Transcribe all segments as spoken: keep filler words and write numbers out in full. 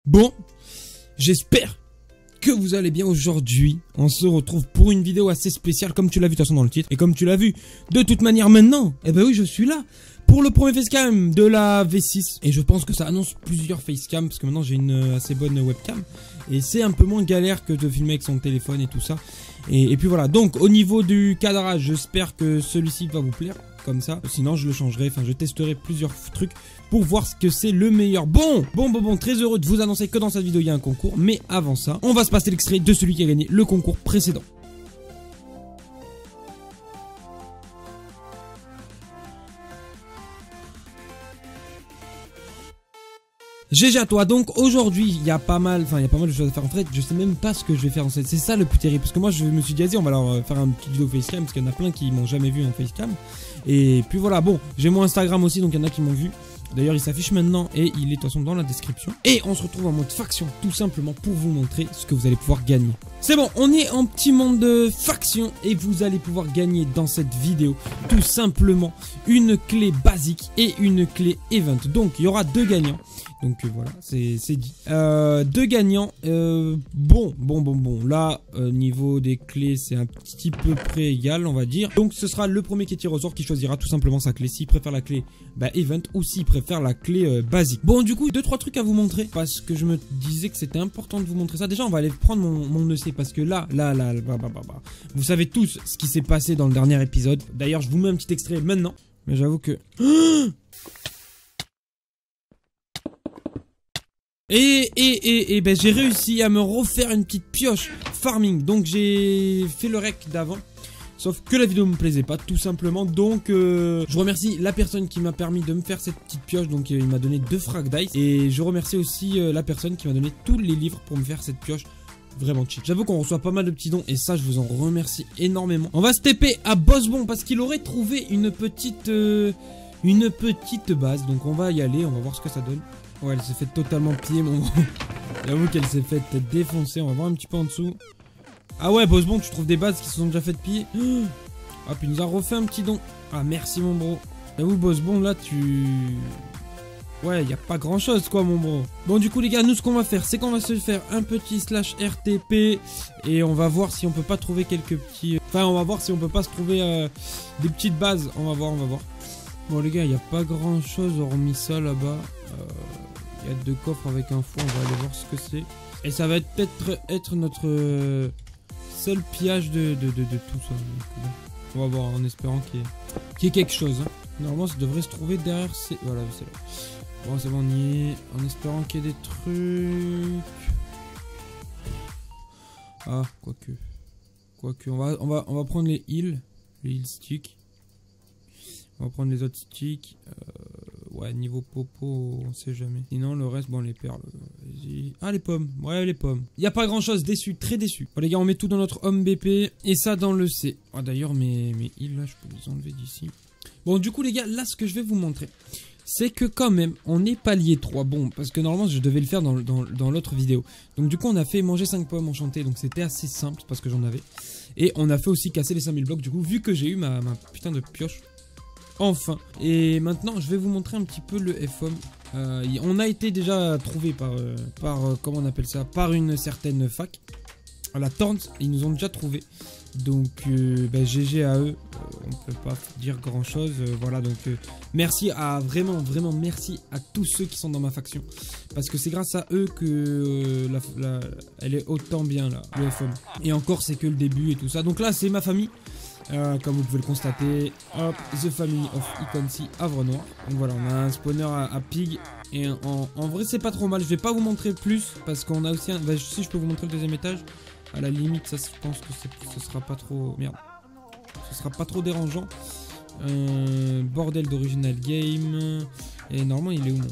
Bon, j'espère que vous allez bien aujourd'hui. On se retrouve pour une vidéo assez spéciale, comme tu l'as vu de toute façon dans le titre. Et comme tu l'as vu de toute manière maintenant, eh ben oui, je suis là pour le premier facecam de la V six. Et je pense que ça annonce plusieurs facecams, parce que maintenant j'ai une assez bonne webcam. Et c'est un peu moins galère que de filmer avec son téléphone et tout ça. Et, et puis voilà, donc au niveau du cadrage, j'espère que celui-ci va vous plaire. Comme ça, sinon je le changerai, enfin je testerai plusieurs trucs pour voir ce que c'est le meilleur. Bon, bon, bon, bon, très heureux de vous annoncer que dans cette vidéo il y a un concours, mais avant ça, on va se passer l'extrait de celui qui a gagné le concours précédent. G G à toi. Donc aujourd'hui il y a pas mal, enfin il y a pas mal de choses à faire. En fait je sais même pas ce que je vais faire dans cette, c'est ça le plus terrible, parce que moi je me suis dit vas-y on va leur faire un petit vidéo facecam, parce qu'il y en a plein qui m'ont jamais vu en facecam. Et puis voilà, bon, j'ai mon Instagram aussi, donc il y en a qui m'ont vu. D'ailleurs il s'affiche maintenant et il est de toute façon dans la description. Et on se retrouve en mode faction, tout simplement pour vous montrer ce que vous allez pouvoir gagner. C'est bon, on est en petit monde de faction et vous allez pouvoir gagner dans cette vidéo tout simplement une clé basique et une clé event. Donc il y aura deux gagnants. Donc euh, voilà, c'est dit. Euh, deux gagnants. Euh, bon, bon, bon, bon. Là, euh, niveau des clés, c'est un petit peu près égal, on va dire. Donc ce sera le premier qui est tiré au sort qui choisira tout simplement sa clé. S'il préfère la clé bah, event ou s'il préfère la clé euh, basique. Bon, du coup, deux, trois trucs à vous montrer. Parce que je me disais que c'était important de vous montrer ça. Déjà, on va aller prendre mon, mon E C. Parce que là, là, là, bah, bah, bah, bah. Vous savez tous ce qui s'est passé dans le dernier épisode. D'ailleurs, je vous mets un petit extrait maintenant. Mais j'avoue que... Et, et, et, et ben j'ai réussi à me refaire une petite pioche farming. Donc j'ai fait le rec d'avant. Sauf que la vidéo me plaisait pas, tout simplement. Donc euh, je remercie la personne qui m'a permis de me faire cette petite pioche. Donc euh, il m'a donné deux frag dice. Et je remercie aussi euh, la personne qui m'a donné tous les livres pour me faire cette pioche. Vraiment cheat. J'avoue qu'on reçoit pas mal de petits dons et ça je vous en remercie énormément. On va se taper à Bossbon parce qu'il aurait trouvé une petite euh, une petite base. Donc on va y aller, on va voir ce que ça donne. Ouais, elle s'est fait totalement piller, mon gros. J'avoue qu'elle s'est fait défoncer. On va voir un petit peu en dessous. Ah ouais, Bossbon, tu trouves des bases qui se sont déjà fait piller. Ah, puis il nous a refait un petit don. Ah, merci, mon bro. J'avoue, Bossbon, là, tu... Ouais, il y a pas grand chose, quoi, mon bro. Bon, du coup, les gars, nous, ce qu'on va faire, c'est qu'on va se faire un petit slash R T P. Et on va voir si on peut pas trouver quelques petits... Enfin, on va voir si on peut pas se trouver euh, des petites bases. On va voir, on va voir. Bon, les gars, il y a pas grand chose hormis ça, là-bas. Euh... Il y a deux coffres avec un fou, on va aller voir ce que c'est. Et ça va peut-être être notre euh, seul pillage de, de, de, de tout ça. Donc, on va voir en espérant qu'il y, qu y ait quelque chose. Hein. Normalement ça devrait se trouver derrière ces... Voilà, c'est là. Bon, c'est bon, on y est. En espérant qu'il y ait des trucs. Ah, quoique. Quoique, on va, on va, on va prendre les heals. Les heal sticks. On va prendre les autres sticks. Euh... Ouais, niveau popo, on sait jamais. Sinon, le reste, bon, les perles. Ah, les pommes. Ouais, les pommes. Il n'y a pas grand chose. Déçu, très déçu. Bon, les gars, on met tout dans notre home B P. Et ça dans le C. Ah, d'ailleurs, mes, mes heals, là, je peux les enlever d'ici. Bon, du coup, les gars, là, ce que je vais vous montrer, c'est que quand même, on est palier trois. Bon, parce que normalement, je devais le faire dans, dans, dans l'autre vidéo. Donc, du coup, on a fait manger cinq pommes enchantées. Donc, c'était assez simple parce que j'en avais. Et on a fait aussi casser les cinq mille blocs. Du coup, vu que j'ai eu ma, ma putain de pioche. Enfin, et maintenant je vais vous montrer un petit peu le F O M. Euh, on a été déjà trouvé par, euh, par euh, comment on appelle ça, par une certaine fac, à la Torrent, ils nous ont déjà trouvé. Donc euh, bah, G G à eux, euh, on peut pas dire grand chose. Euh, voilà, donc euh, merci à vraiment, vraiment merci à tous ceux qui sont dans ma faction. Parce que c'est grâce à eux que euh, la, la, elle est autant bien là, le F O M. Et encore c'est que le début et tout ça. Donc là c'est ma famille. Euh, comme vous pouvez le constater, hop, The Family of Iconcy Havre Noir. Donc voilà, on a un spawner à, à Pig. Et en, en vrai, c'est pas trop mal. Je vais pas vous montrer plus parce qu'on a aussi un. Bah, si je peux vous montrer le deuxième étage, à la limite, ça, je pense que ce sera pas trop. Merde, ce sera pas trop dérangeant. Euh, bordel d'original game. Et normalement, il est où mon.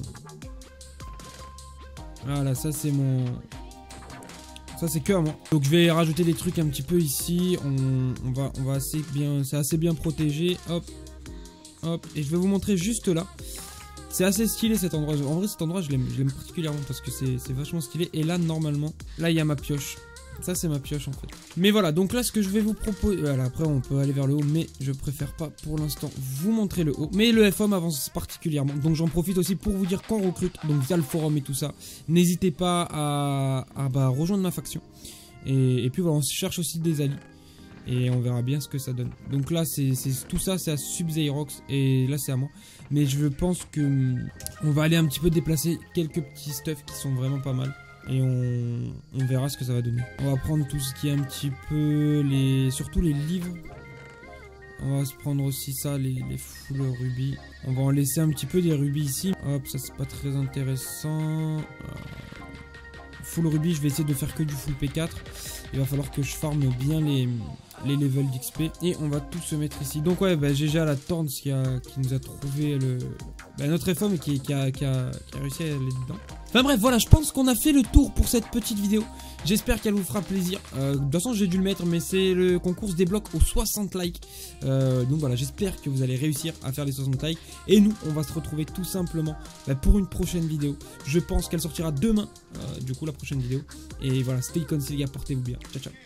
Voilà, ça c'est mon. Ça c'est que à moi. Donc je vais rajouter des trucs un petit peu ici. On, on va, on va assez bien, c'est assez bien protégé. Hop, hop. Et je vais vous montrer juste là. C'est assez stylé cet endroit. En vrai cet endroit je l'aime, je l'aime particulièrement parce que c'est vachement stylé. Et là normalement, là il y a ma pioche Ça c'est ma pioche en fait. Mais voilà, donc là ce que je vais vous proposer, voilà, après on peut aller vers le haut, mais je préfère pas pour l'instant vous montrer le haut. Mais le F O M avance particulièrement, donc j'en profite aussi pour vous dire qu'on recrute, donc via le forum et tout ça. N'hésitez pas à, à bah, rejoindre ma faction. Et, et puis voilà, on cherche aussi des alliés. Et on verra bien ce que ça donne. Donc là, c'est tout ça, c'est à Sub-Zairox. Et là, c'est à moi. Mais je pense que on va aller un petit peu déplacer quelques petits stuffs qui sont vraiment pas mal. Et on, on verra ce que ça va donner. On va prendre tout ce qui est un petit peu les... Surtout les livres. On va se prendre aussi ça, les, les full rubis. On va en laisser un petit peu des rubis ici. Hop, ça c'est pas très intéressant. Full rubis, je vais essayer de faire que du full P quatre. Il va falloir que je farme bien les, les levels d'X P. Et on va tout se mettre ici. Donc ouais, bah, G G à la Torns qui, a, qui nous a trouvé le, bah, notre F O M et qui, qui, a, qui, a, qui a réussi à aller dedans. Enfin bref, voilà, je pense qu'on a fait le tour pour cette petite vidéo. J'espère qu'elle vous fera plaisir. Euh, de toute façon, j'ai dû le mettre, mais c'est le concours se débloque aux soixante likes. Euh, donc voilà, j'espère que vous allez réussir à faire les soixante likes. Et nous, on va se retrouver tout simplement bah, pour une prochaine vidéo. Je pense qu'elle sortira demain, euh, du coup, la prochaine vidéo. Et voilà, stay conceal les gars, portez-vous bien. Ciao, ciao.